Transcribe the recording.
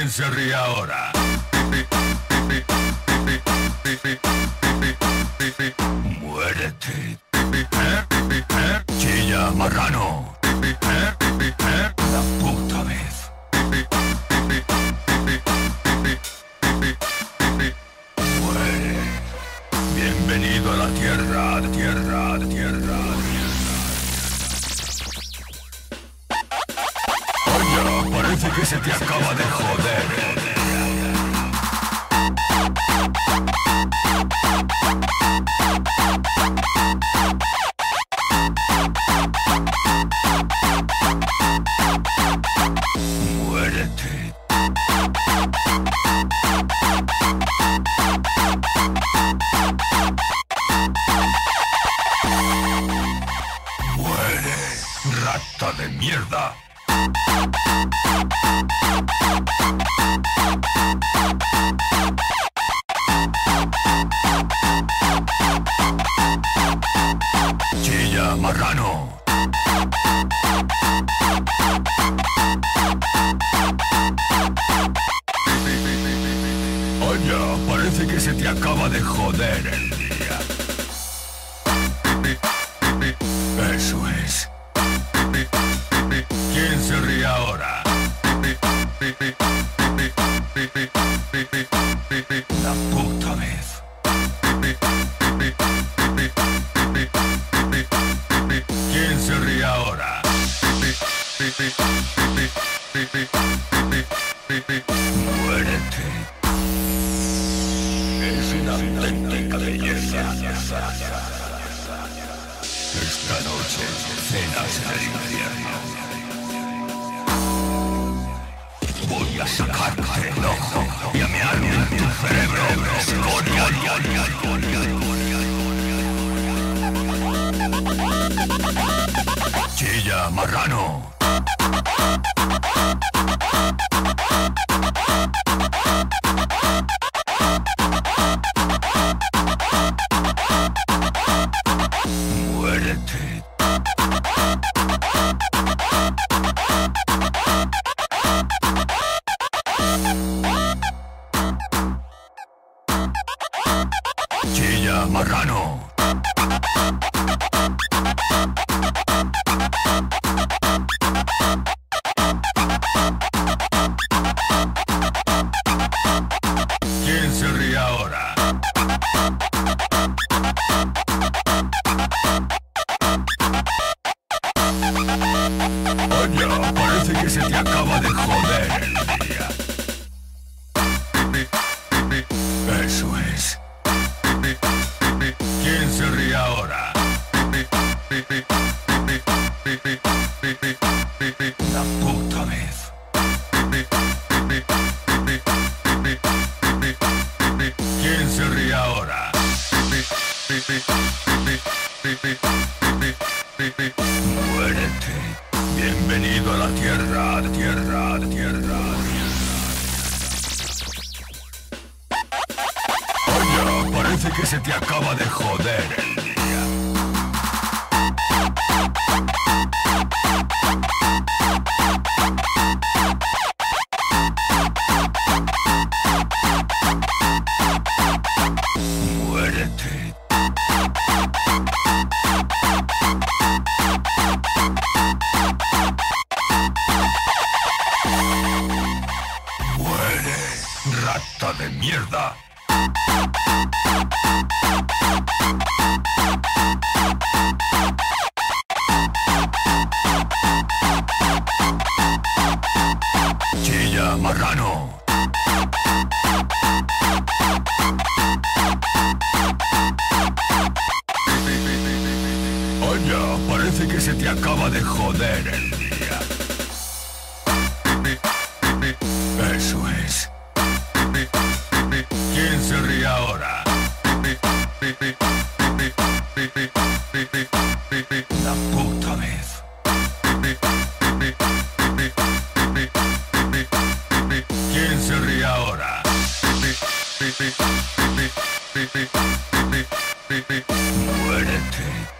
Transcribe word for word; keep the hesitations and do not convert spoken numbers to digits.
¿Quién se ríe ahora? Muérete. ¿Eh? ¿Eh? Chilla, marrano. ¿Eh? ¿Eh? La puta vez. Muere. Bienvenido a la tierra, de tierra, de tierra, de tierra. Oye, parece que se te acaba de joder. Muérete. Muere, rata de mierda. Chilla, marrano. Oye, parece que se te acaba de joder el día. Eso es. ¿Quién se ríe ahora? La puta vez. ¿Quién se ríe ahora? Muérete. Es una auténtica belleza. Esta noche cenas en el infierno. Voy a sacarte el ojo y a mearme en tu cerebro, escoria. Chilla, marrano. Muérete. Chilla, marrano. ¿Quién se ríe ahora? Oye, parece que se te acaba de joder el día. Eso es. ¿Quién se ríe ahora? La puta vez. ¿Quién se ríe ahora? Muérete. Bienvenido a la tierra, de tierra, de tierra, de tierra. Oye, parece que se te acaba de joder el día. Muérete. Muere, rata de mierda. Chilla, marrano. Oye, parece que se te acaba de joder el día. Eso es. ¿Quién se ríe ahora? La puta vez. ¿Quién se ríe ahora? Muérete.